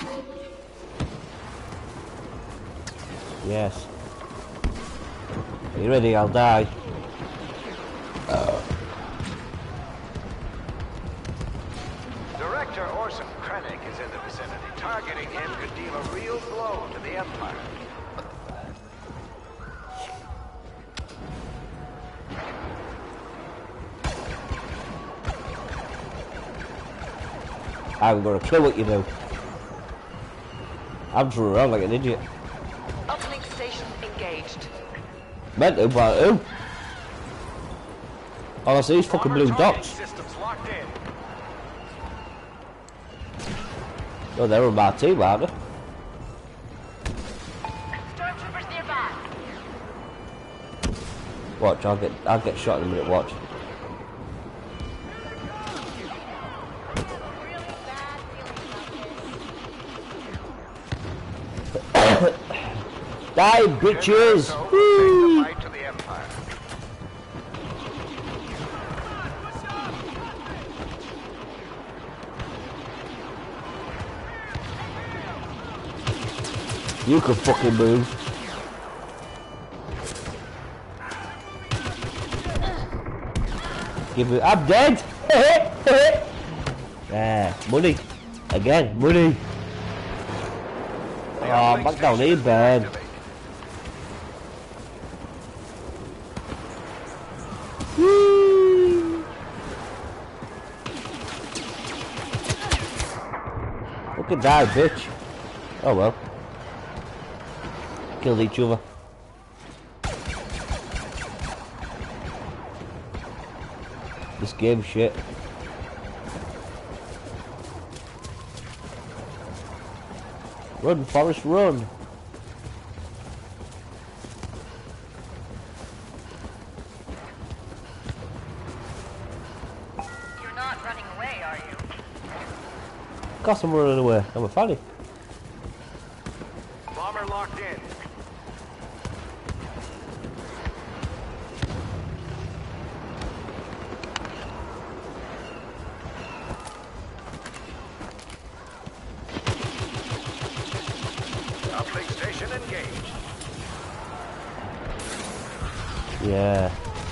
Yes. Are you ready? I'll die. Director Orson Krennic is in the vicinity. Targeting him could deal a real blow to the Empire. I haven't got a clue what you do. I'm just running around like an idiot. Uplink station engaged. Meant to, but who? All I see is fucking blue dots. Systems locked in. Oh, they're on my team, aren't they? Stormtroopers nearby. Watch, I'll get shot in a minute, watch. Die, bitches! Woo! Fight to the Empire. You can fucking move. Give me. I'm dead! Yeah, money. Again, money. Oh, back down here, bad. Woo! Fucking die, bitch. Oh well. Killed each other. This game shit. Run, Forrest, run! You're not running away, are you? Of course I'm running away. I'm a fanny. Bomber locked in. Uplink station engaged. Yeah.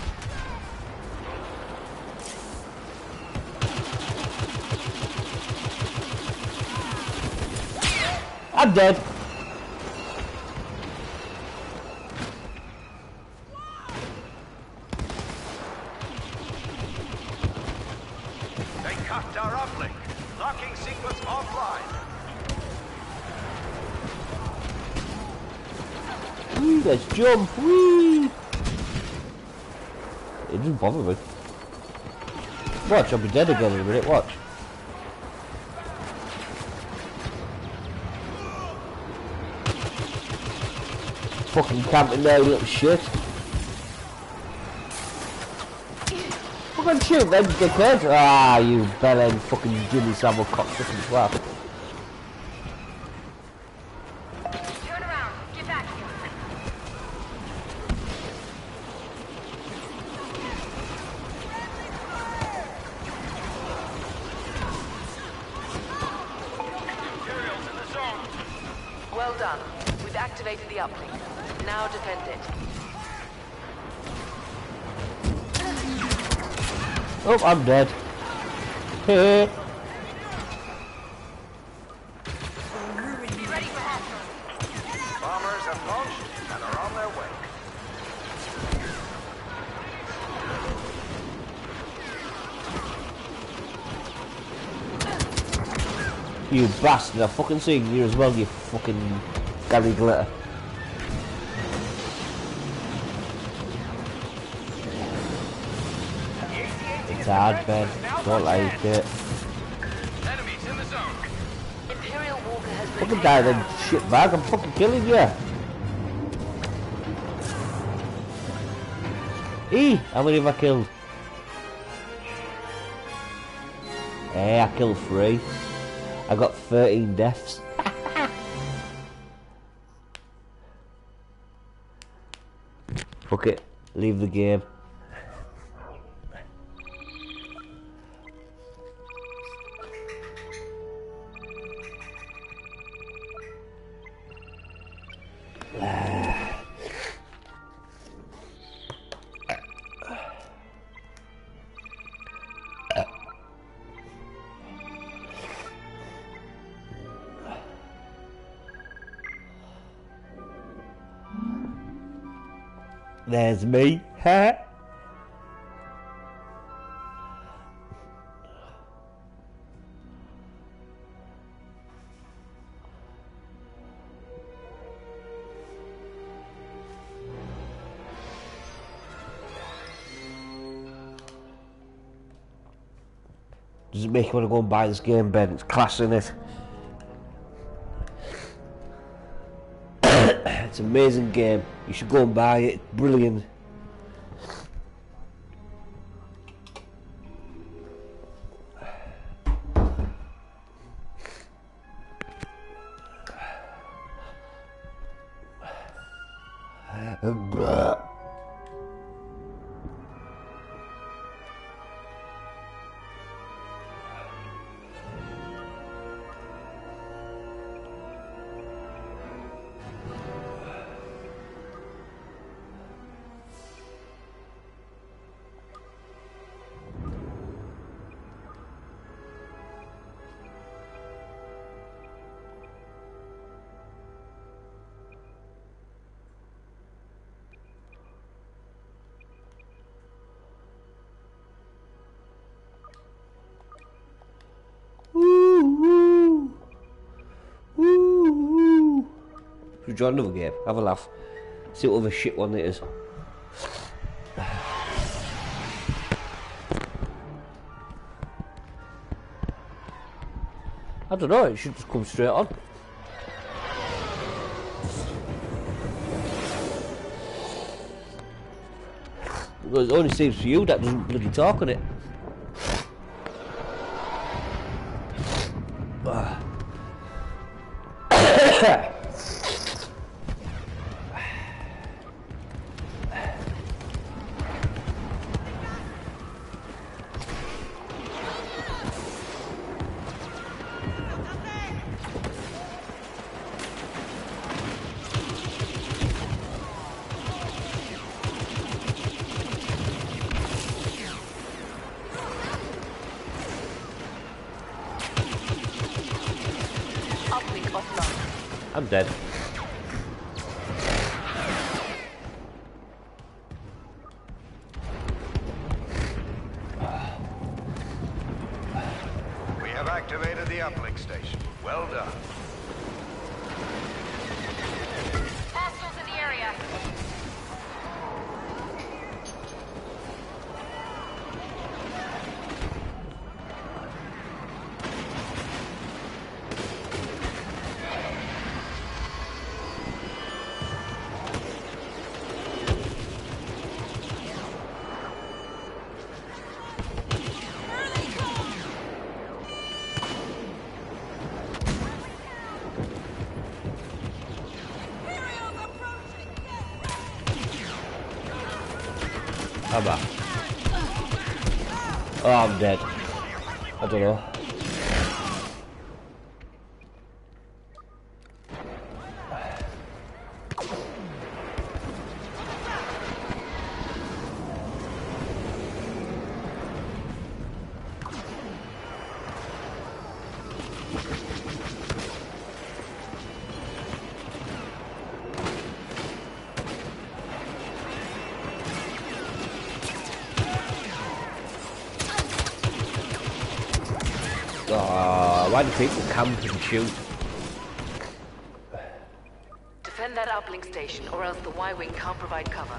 I'm dead. They cuffed our uplink. Locking sequence offline. Woo, let's jump. Whee! It didn't bother me. Watch, I'll be dead again in a minute. Watch. Fucking camping there, you little shit. Fucking shoot them dickheads. Ah, you bellend fucking Jimmy Savile cocksucking twat. Turn around. Get back here. Imperials in the zone. Well done. We've activated the uplink. Now defend it. Oh, I'm dead. Hey. Be ready for hostile. Bombers have launched and are on their way. You bastard, I'm fucking seeing you as well, you fucking Gary Glitter. It's hard, Ben. Don't like it. Enemies in the zone. Imperial Walker has been Fucking die then, shit bag, I'm fucking killing you. How many have I killed? Hey, I killed 3. I got 13 deaths. Fuck it, leave the game. There's me. Ha. Does it make you want to go and buy this game, Ben? It's class, isn't it? It's an amazing game. You should go and buy it. It's brilliant. Should we join another game? Have a laugh. See what other shit one it is. I don't know, it should just come straight on. Well, it only seems for you that doesn't bloody talk on it. I'm dead. We have activated the uplink station. Well done. Hostiles in the area. I'm back. Oh, I'm dead. I don't know. Why do people camp and shoot? Defend that uplink station, or else the Y-Wing can't provide cover.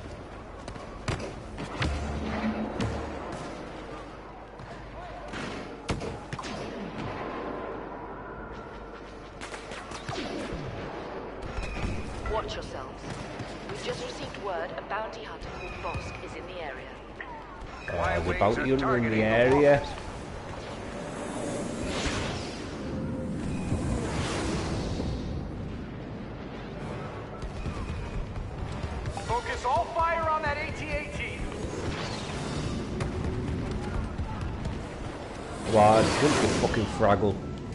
Watch yourselves. We've just received word a bounty hunter called Bosk is in the area. The bounty hunter in the area. Focus all fire on that AT-AT. Wow, it's going to fucking fraggle.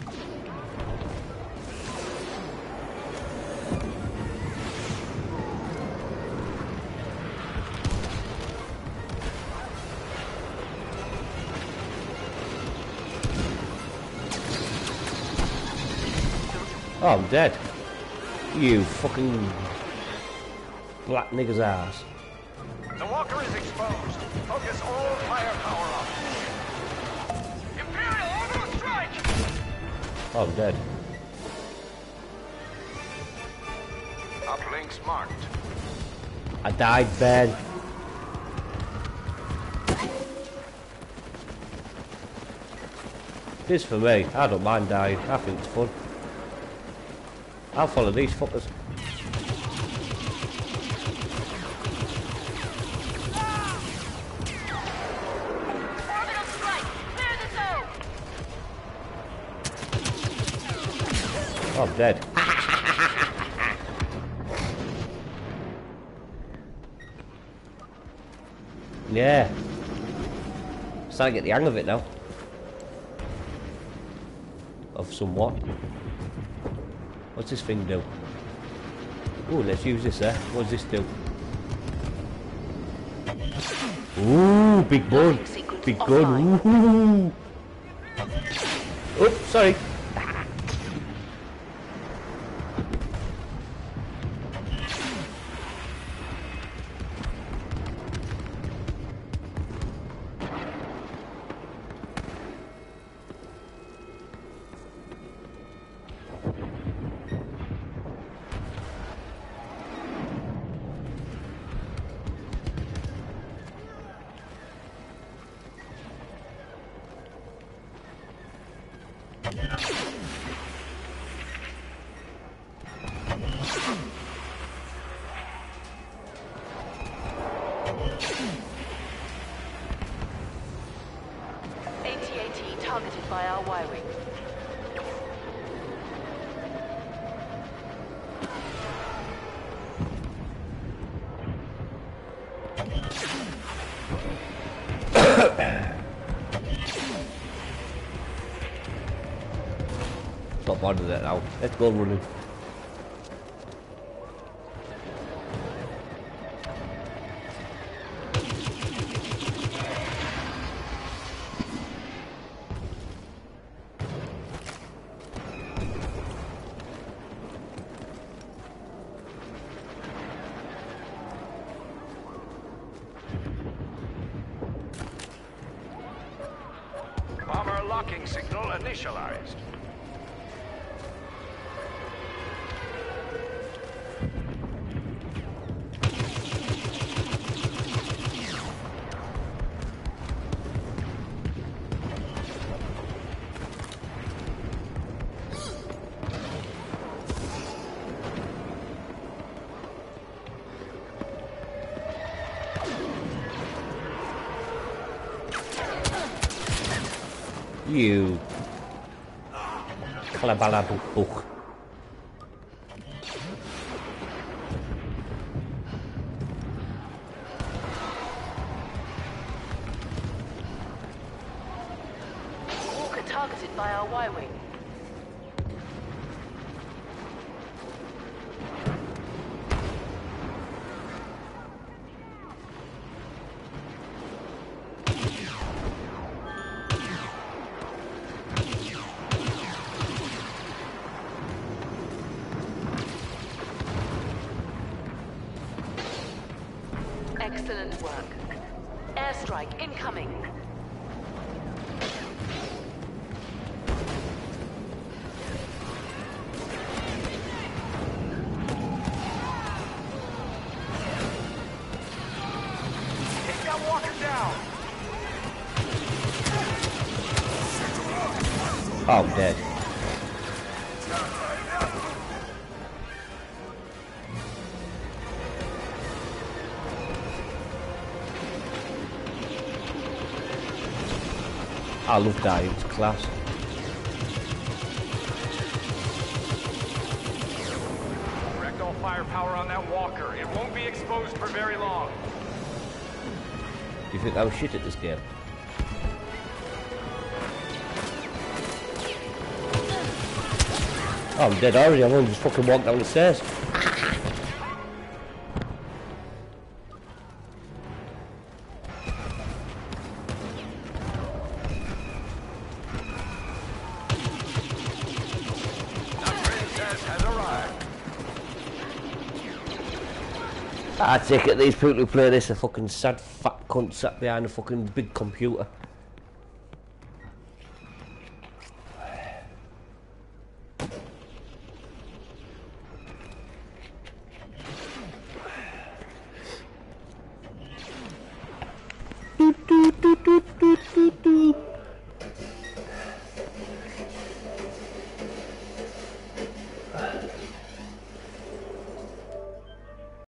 Oh, I'm dead. You fucking black nigger's ass. The walker is exposed. Focus all firepower on it. Imperial, orbital strike! Oh, I'm dead. Uplinks marked. I died, Ben. This for me. I don't mind dying. I think it's fun. I'll follow these fuckers. Orbital strike! Clear the zone! Oh, I'm dead. Yeah. Starting to get the hang of it now. Of somewhat. What's this thing do? Oh, let's use this there. What does this do? Ooh, big gun. Big gun. Ooh. Oh, sorry. AT-AT targeted by our wiring. Not bothered that now. Let's go running. Bomber locking signal initialized. You. Kalabalabook. Walker targeted by our Y-wing. Excellent work. Airstrike incoming. Take that walker down. Oh, I'm dead. I love dying, it's class. Direct all firepower on that walker. It won't be exposed for very long. Do you think I was shit at this game? Oh, I'm dead already, I've only just fucking walked down the stairs. I take it these people who play this are fucking sad fat cunts sat behind a fucking big computer.